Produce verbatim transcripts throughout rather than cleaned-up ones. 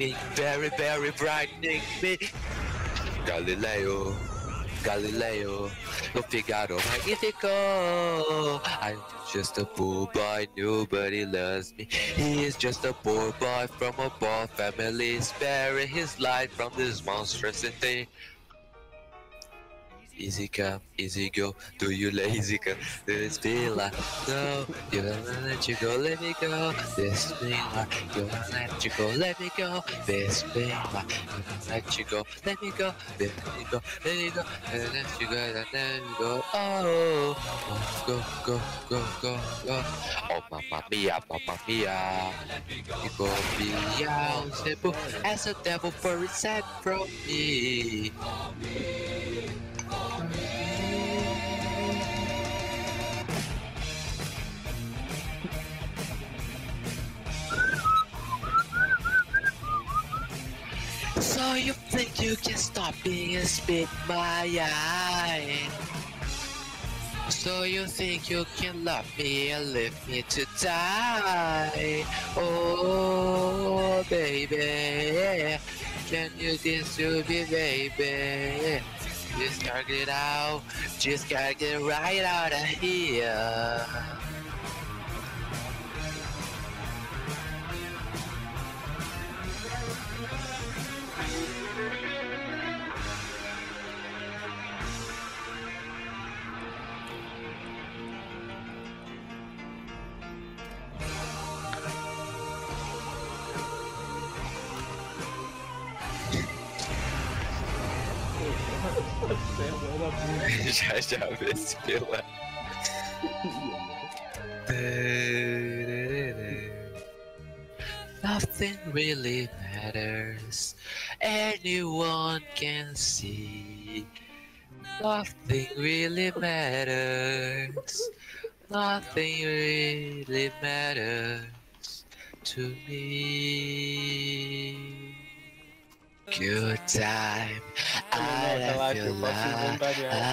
shining, very, very brightening me. Galileo, Galileo, no Figaro Magnifico. I'm just a poor boy, nobody loves me. He is just a poor boy from a poor family, sparing his life from this monstrosity. Easy come, easy go, do you lazy come? This feel like no, you wanna let you go, let me go. This feel like you wanna let you go, let me go. This feel like you wanna let you go, let me go. Let me go, let me go, and let you go, and let me go. Oh, go, go, go, go, go. Oh, mamma mia, mamma mia. You go be out, simple as a devil for set from me. So you think you can stop me and spit my eye? So you think you can love me and leave me to die? Oh baby, can you dance to me, baby? Just gotta get out, just gotta get right out of here. já já vê se pela. Nothing really matters. Anyone can see. Nothing really matters. Nothing really matters to me. Good time, I feel alive,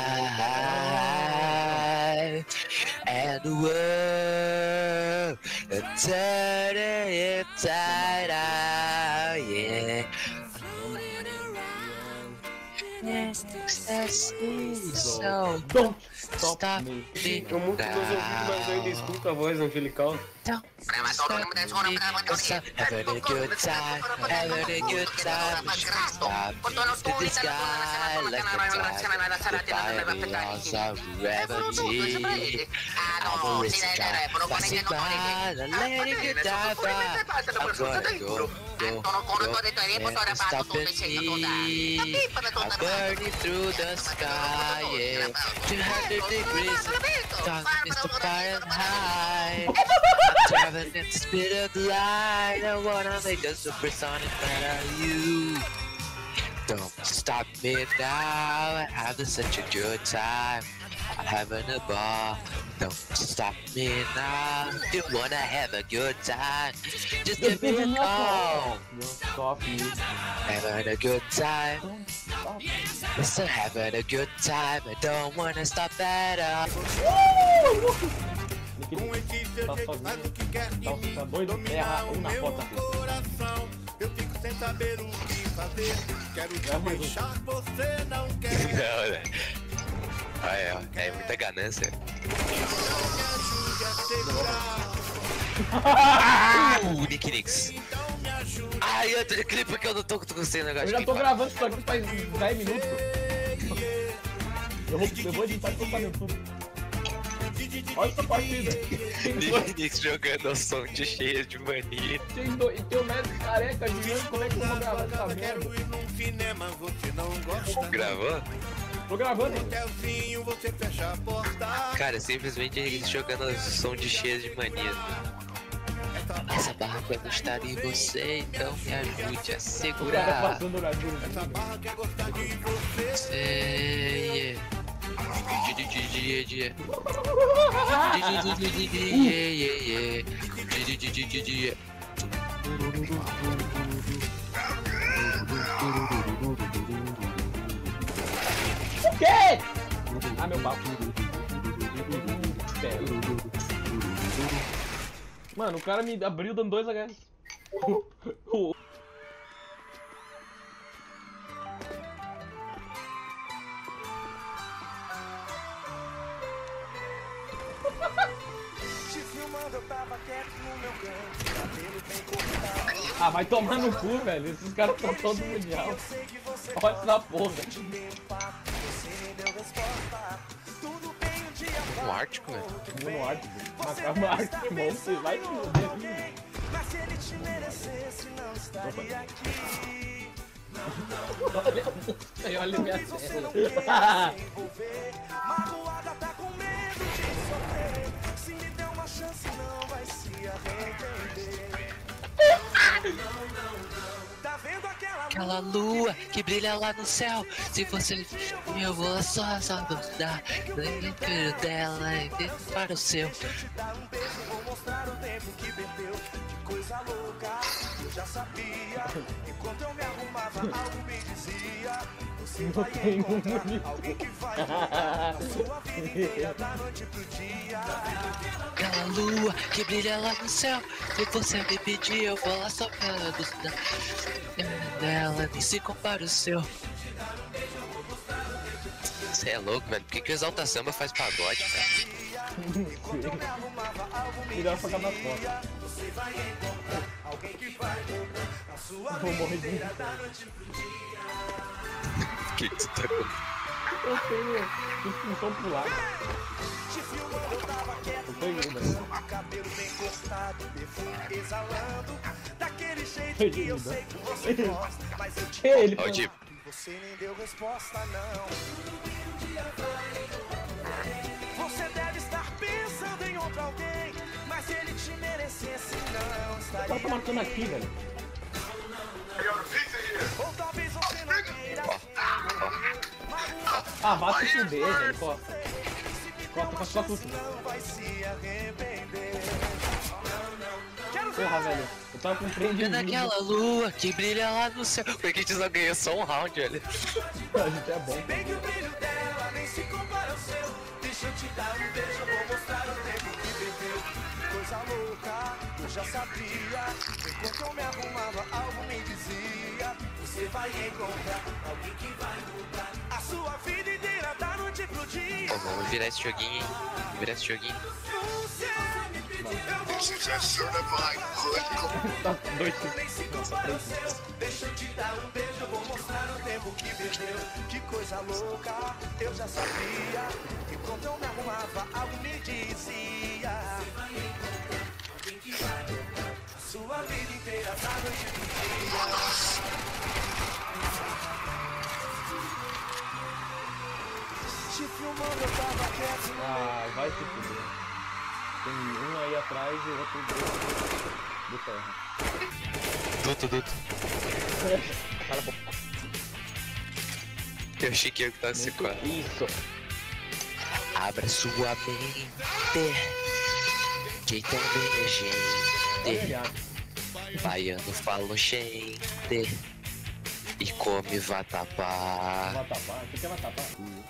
and the world turning inside out, yeah. Yes, so don't stop me. Eu muito dos ouvidos, mas eu ainda escuto a voz angelical. Don't stop me. Having a good time, having a good time. Stop to the sky like a time. Goodbye, lost our gravity. I'm a risk guy, passing by, I'm letting you die by. I'm gonna go, go, go, and stop at me. I'm burning through the sky, yeah. two hundred degrees, darkness to Fahrenheit. I'm traveling at the speed of light. I wanna make a supersonic man out of you. Don't stop me now. I'm having such a good time. I'm having a ball. Don't stop me now. If you wanna have a good time, just give me a call. Stop me. Having a good time. Listen, having a good time. I don't wanna stop at all. Tá sozinho, tá doido, terra, um na porta. Eu fico sem saber o que fazer. Quero te deixar, você não quer. Não, né? Ah, é, é muita ganância. Uh, Nick Nix. Ai, eu tô de clipe porque eu não tô conseguindo negócio. Eu já tô gravando isso aqui faz dez minutos. Eu vou, eu vou editar e postar no YouTube. Olha essa partida. Nick Nix jogando o som de cheio de mania. Tem dois, tem o médico careca gigante, como é que eu vou gravar essa merda? Gravou? Tô gravando. Cara, simplesmente ele jogando o som de cheio de mania. Essa barra vai gostar de você, então me ajude a segurar. Essa barra quer gostar de você. Sei. O quê? Ah, meu papo. Mano, o cara me abriu dando dois H S. Ah, vai tomar no cu, velho. Esses caras estão todos mundial. Olha essa porra. Um Ártico, velho. No Ártico. Macaco Ártico, você vai te foder. Mas se ele te merecesse, não estaria aqui. Olha, olha minha tela. Magoada tá com medo de sofrer. Se me der uma chance, não vai se arrepender. Tá vendo aquela Aquela lua que brilha lá no céu. Se você eu vou só só dar lembro dela e para o seu. Deixa eu te dar um beijo, vou mostrar o tempo que perdeu. Que coisa louca, eu já sabia. Enquanto eu me arrumava, algo me dizia: você vai encontrar alguém que vai mudar a sua vida inteira, da noite pro dia. Aquela lua que brilha lá no céu. Se você me pedir, eu vou lá só para buscar. Dela nem se compara o seu. Você é louco, velho. Por que, que o Exalta Samba faz pagode, cara? Melhor pra cada foto. Vou morrer de medo. O que, que tu tá com? Eu tenho disfunção pro lado. Eu tenho, velho. Cabelo bem cortado, perfume exalando. Daquele jeito Foi que eu lindo. sei que você gosta. Mas eu te Ele Ó, o Di, Você nem deu resposta, não. Você deve estar pensando em outro alguém, mas se ele te merecesse, não O estaria. cara tá marcando aqui, velho. Ou talvez você não queira. Ah, vai se fuder, velho. Costa. Costa, costa, costa. Não vai se arrepender. Porra, velho. Eu tava com um trem de vendo vídeo. aquela lua que brilha lá no céu. Por que a gente só ganhou só um round, velho? A gente é bom. Bem que o brilho dela nem se compara ao seu. Deixa eu te dar um beijo, eu vou mostrar o tempo que perdeu. Coisa louca, eu já sabia. Enquanto eu me arrumava, algo me dizia: você vai encontrar alguém que vai mudar a sua vida inteira, da noite pro dia. Pô, vamos virar esse joguinho, hein? Vamos virar esse joguinho. Tá dois. Nem se compara ao seu. Deixa eu te dar um beijo, eu vou mostrar o tempo que perdeu. Que coisa louca, eu já sabia. Enquanto eu me arrumava, algo me dizia: alguém que vai mudar a sua vida inteira, da noite pro dia. Te filmando, eu tava quieto. Ah, vai se fuder. Tem um aí atrás e o outro do, do terra. Duto, duto. Cala a boca. Eu achei que eu que tava se quase. Isso. Abra sua mente. Que então vem Olha gente. olhar. Baiano fala gente. E come vatapá. Vatapá. O que é vatapá?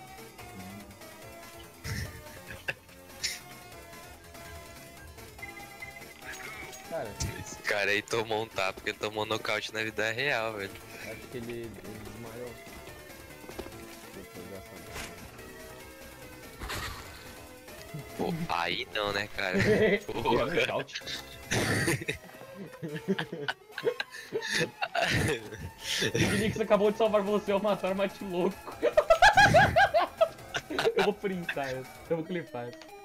Cara, Esse cara aí tomou um tapa porque ele tomou nocaute na vida real, velho. acho que ele, ele desmaiou. Deixa eu pegar essa- Pô, aí não, né, cara? Ele é Porra. nocaute. O Phoenix acabou de salvar você ao matar o Mate Louco. Eu vou printar essa. Eu vou clipar essa.